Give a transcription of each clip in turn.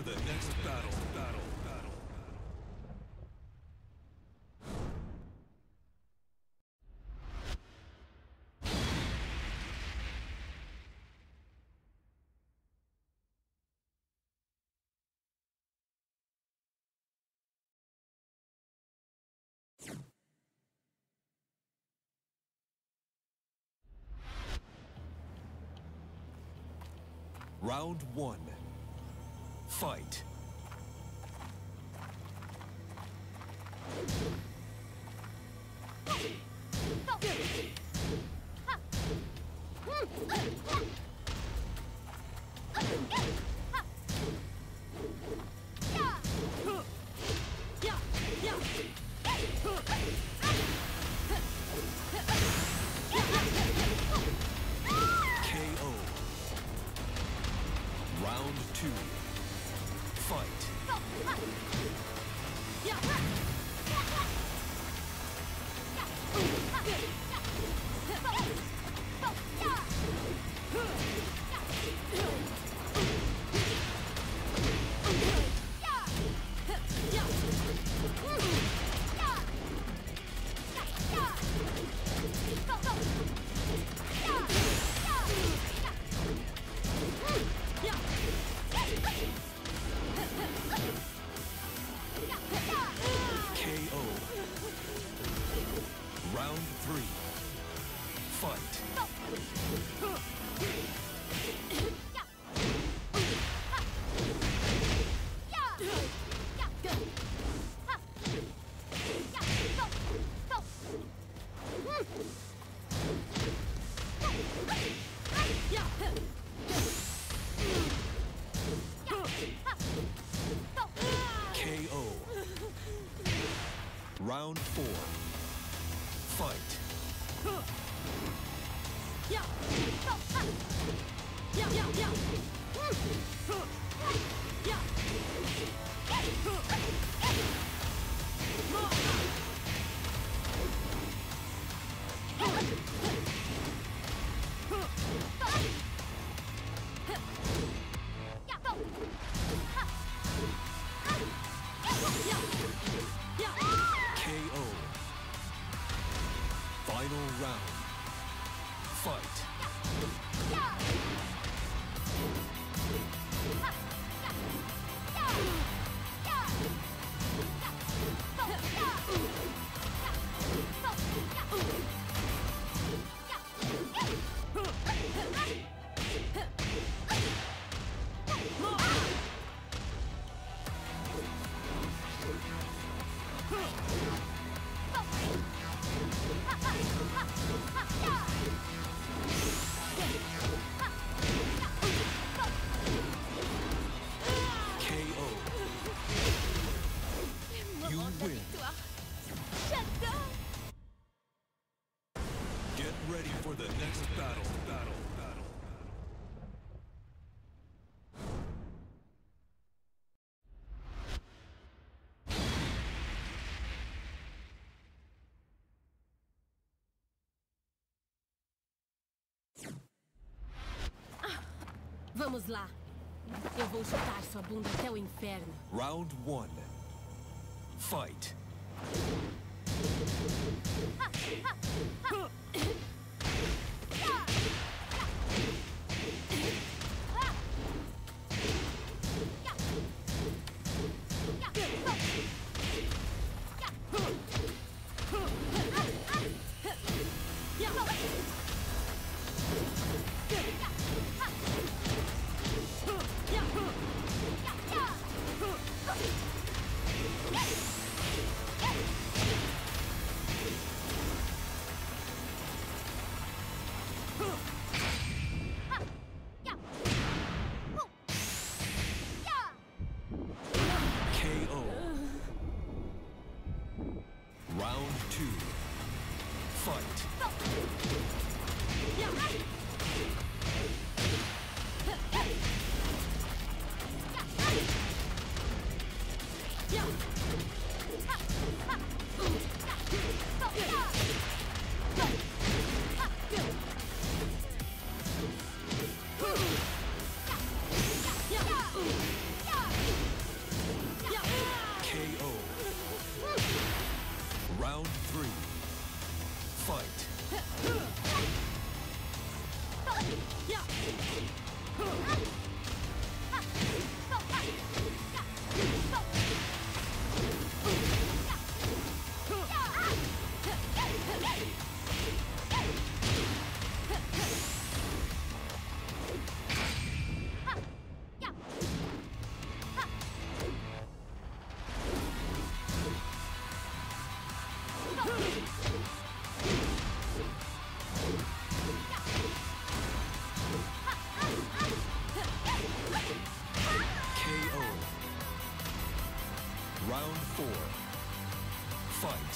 for the next battle. Round one. Fight. Round two. Fight. KO. Round three. Fight. KO. Round four. Fight. KO. Final round. Fight. You win. Get ready for the next battle. Vamos lá. Eu vou chutar sua bunda até o inferno. Round one. Fight. KO. Round two. Fight. Round 4. Fight.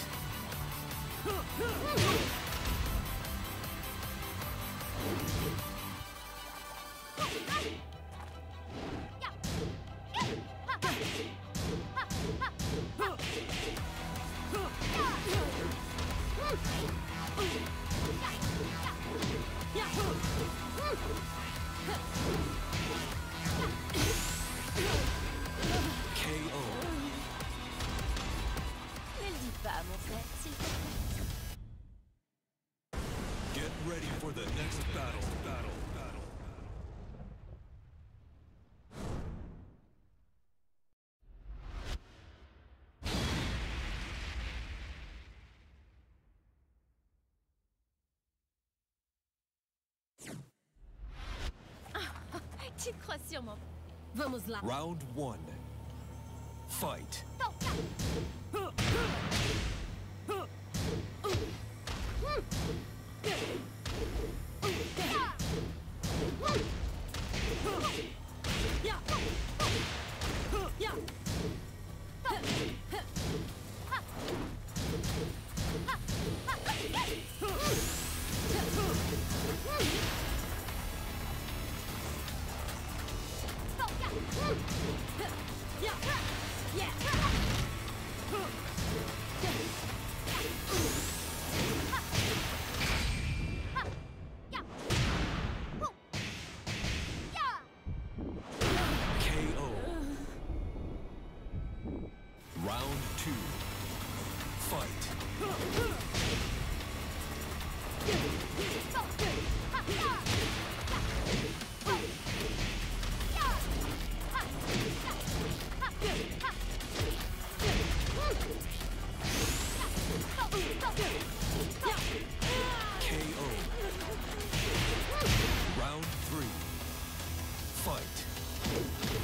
KO. Ne le dis pas, mon frère, s'il te plaît. Get ready for the next battle. Tu crois sûrement. Vamos lá. Round 1. Fight. KO. Round 2. Fight. KO. Round 3. Fight.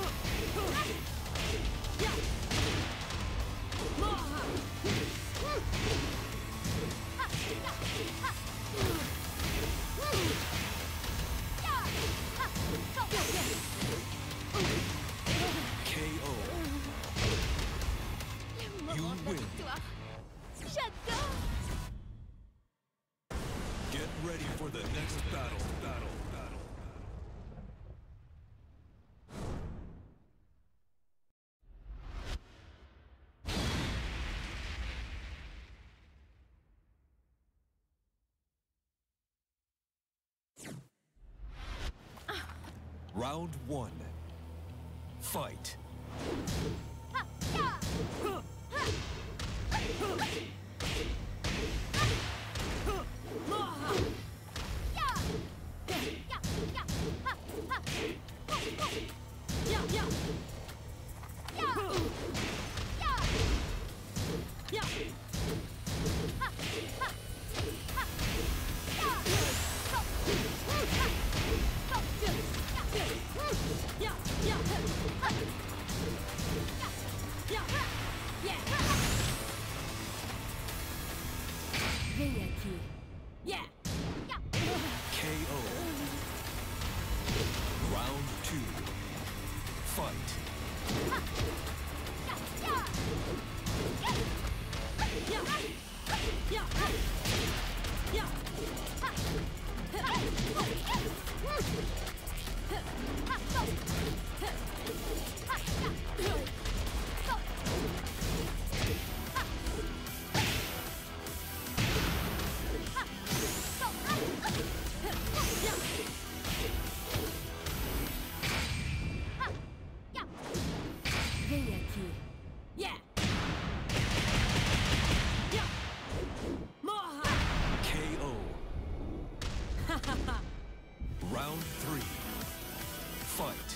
KO. Le moment You de la win. victoire. J'adore. Get ready for the next battle. Round 1. Fight. Vem aqui. Yeah. KO. Round 2. Fight. Vem aqui. Yeah. Morra. KO. Round 3. Fight.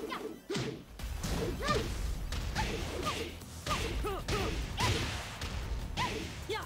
Yeah.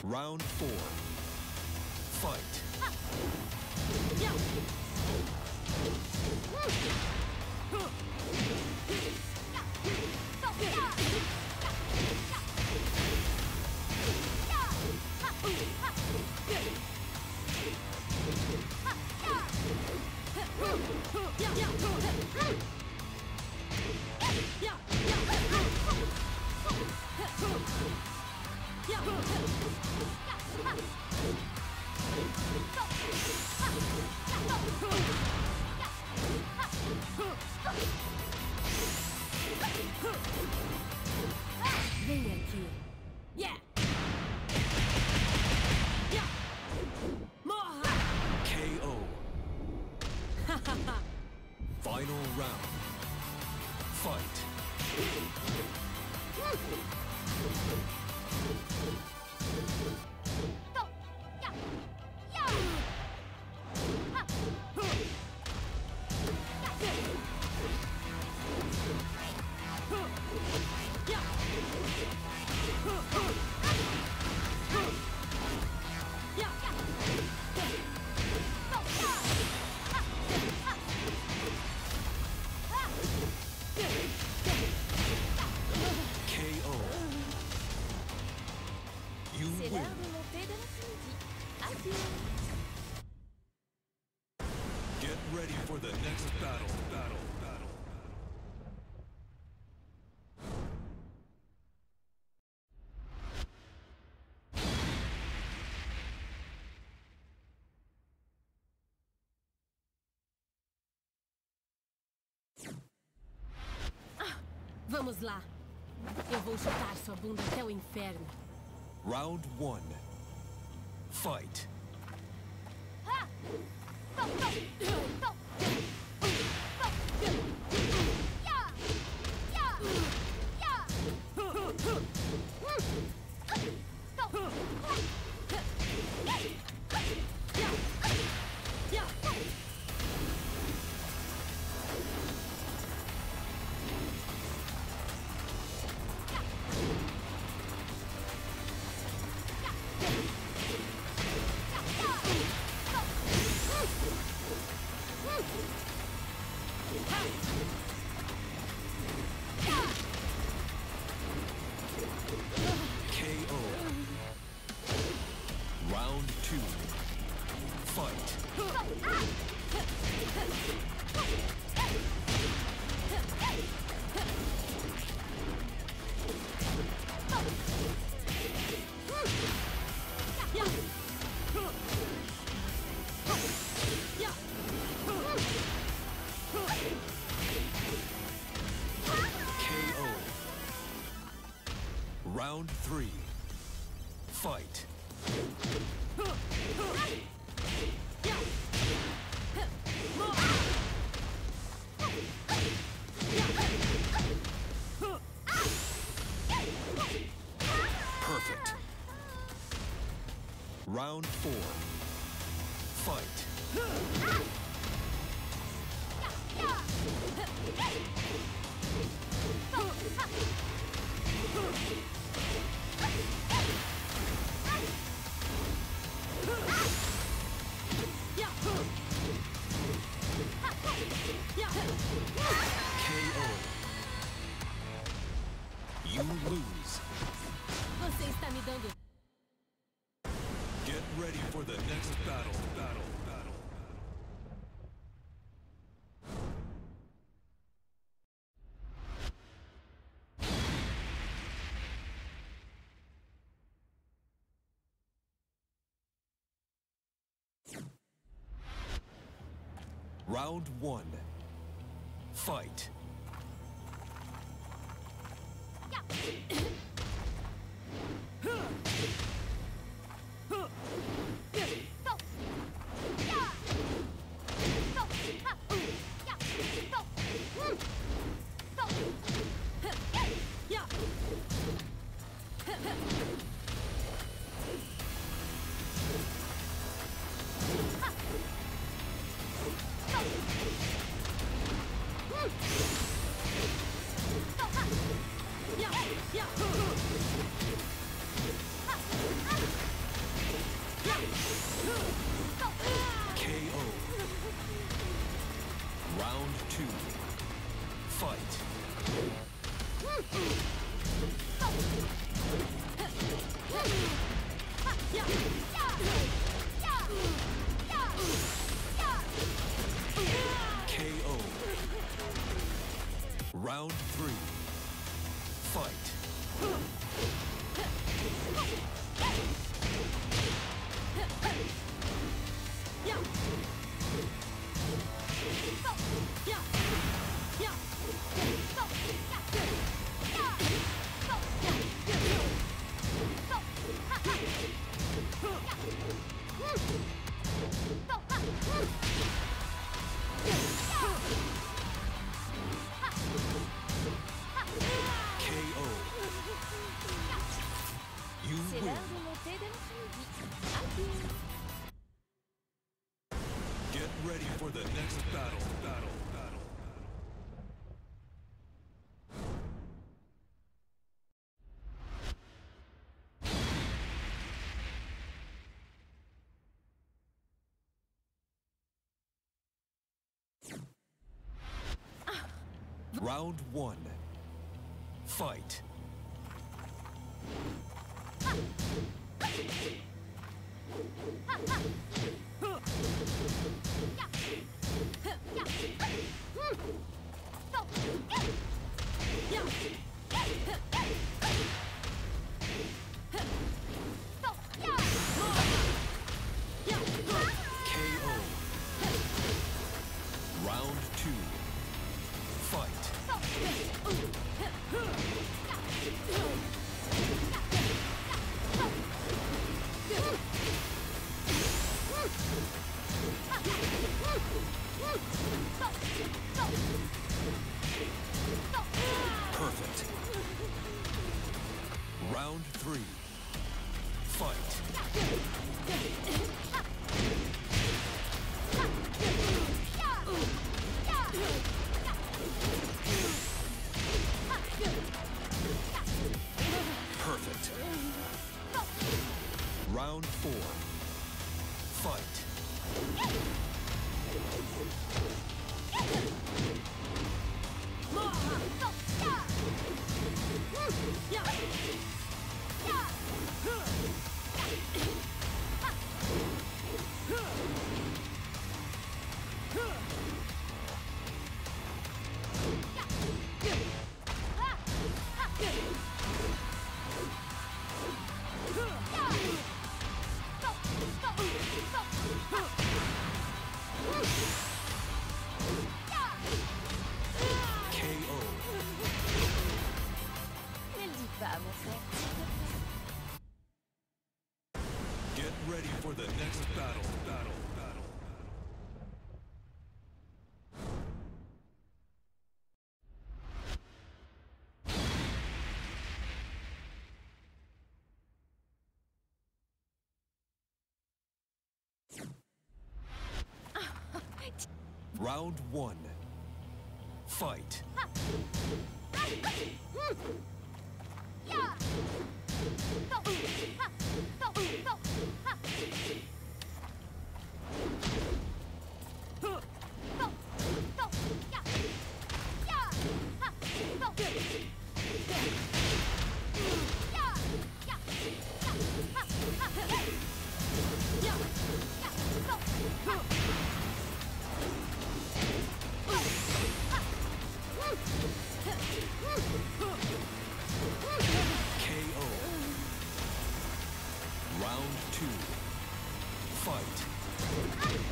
Round 4. Fight. Vem aqui. Yeah! Yeah! Morra! KO. Final round. Fight. KO. You C'est win. l'heure de monter de l'après-midi. Adieu. Get ready for the next battle. Vamos lá. Eu vou chutar sua bunda até o inferno. Round 1. Fight. KO. Round 2. Fight. KO. Round 3. Fight. Perfect. Round 4. Fight. KO. You lose. Você está me dando. Get ready for the next battle. Round 1. Fight. Yeah! KO. You C'est win. l'heure de monter de l'après-midi. Adieu. Get ready for the next battle. Round 1. Fight. KO. Round 2. Fight. Perfect. Round 3. Fight. Perfect. Round 4. Fight. KO. Ne le dis pas, mon frère. Get ready for the next battle. Round 1. Fight. KO. Round 2. Fight.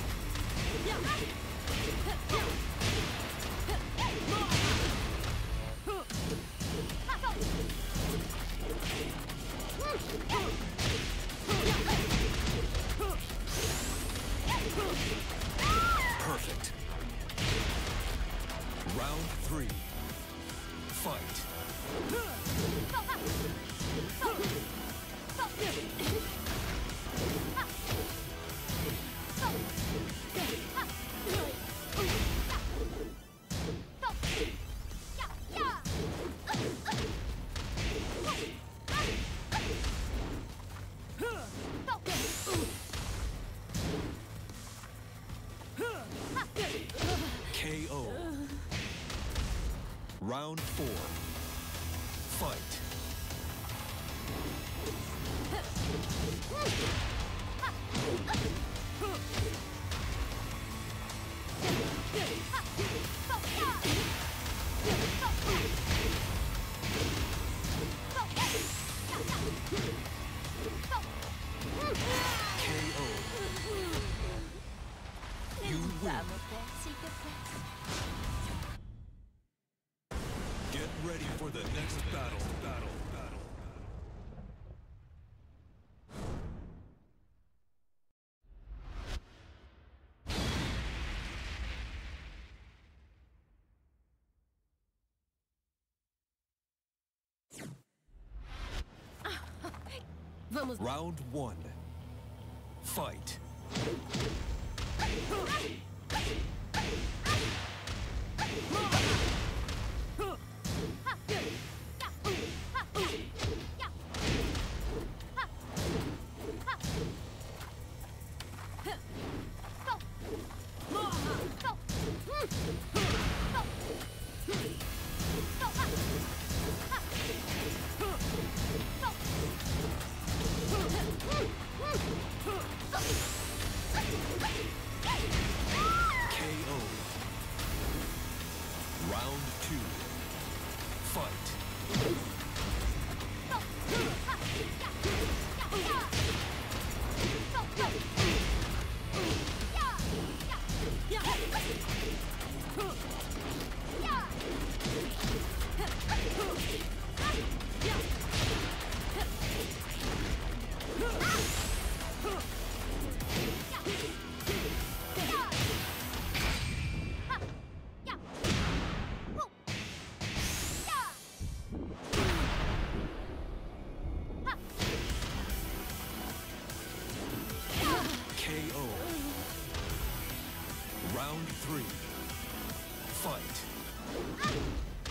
Perfect. Round 3. Fight. KO. Round 4. Fight. KO. Ne You le dis pas, win. mon frère, s'il te plaît. Get ready for the next battle. Vamos. Round one. Fight. KO. Round two. Fight. KO. Round three. Fight.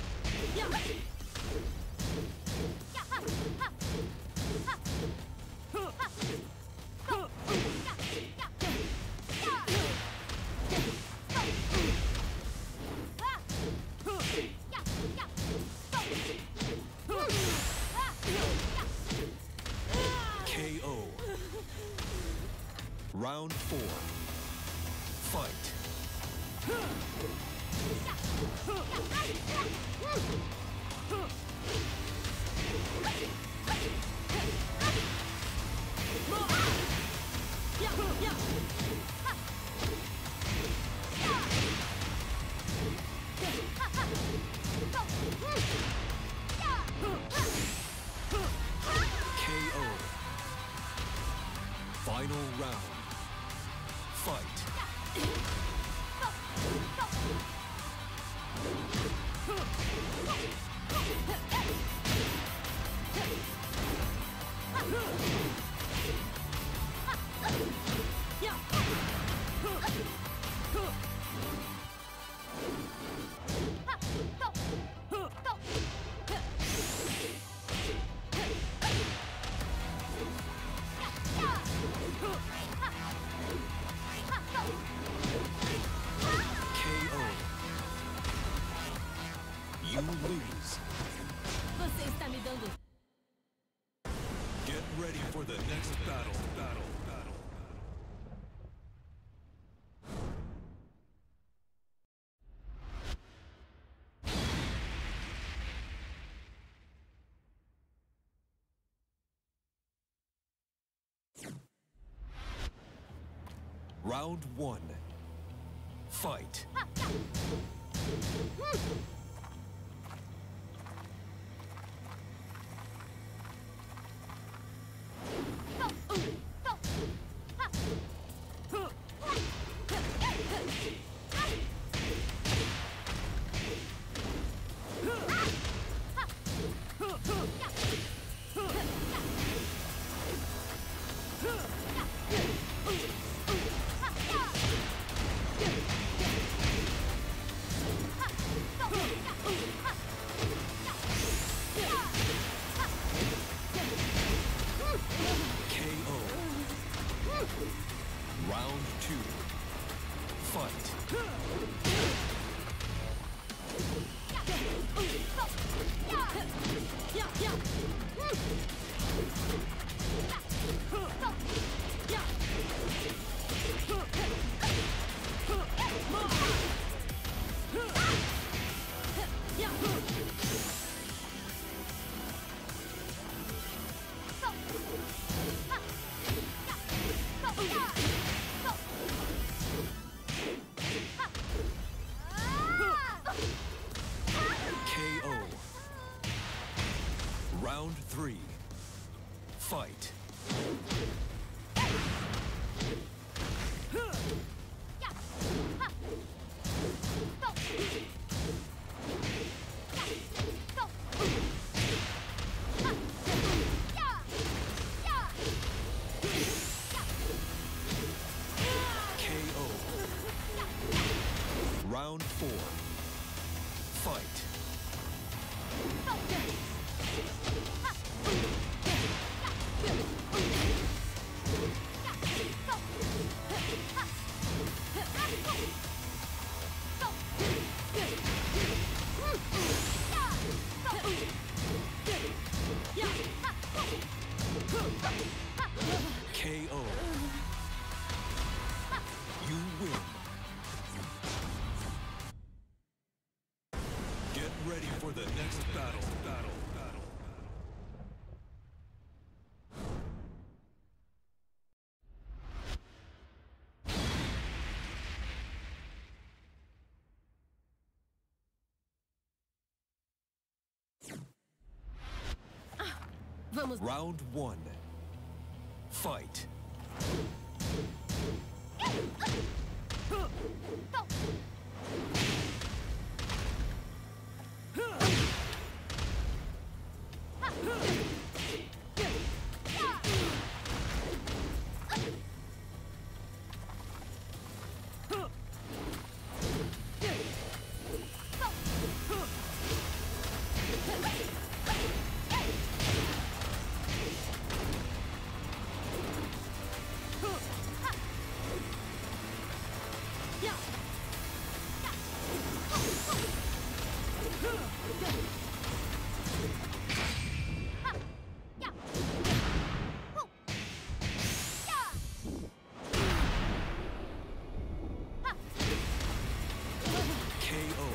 KO. Round four. Fight. KO. Final round. Fight. KO. You lose. Você está me dando. Get ready for the next battle. Round one. Fight. KO. Round two. Fight. KO. You win. Get ready for the next battle. Vamos. Round 1. Fight. KO.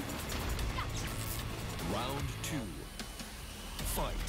Round 2. Fight.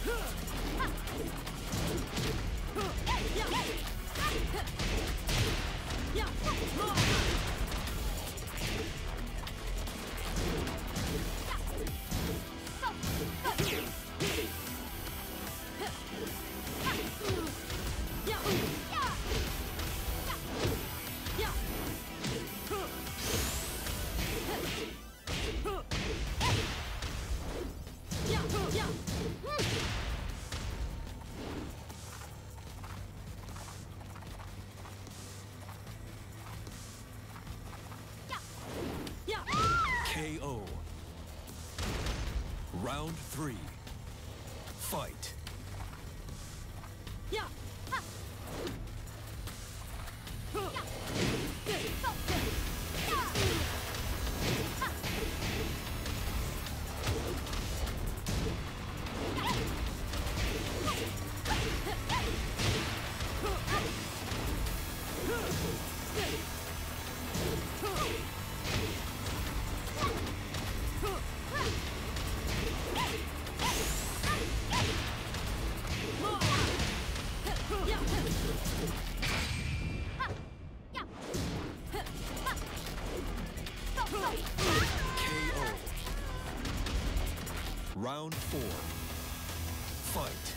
KO. Round 3. Fight. KO. Round 4. Fight.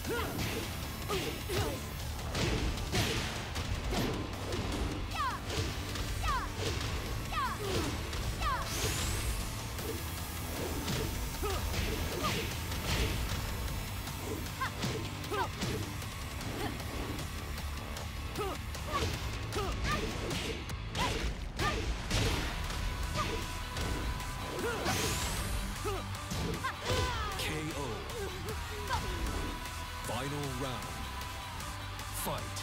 KO. Final round. Fight.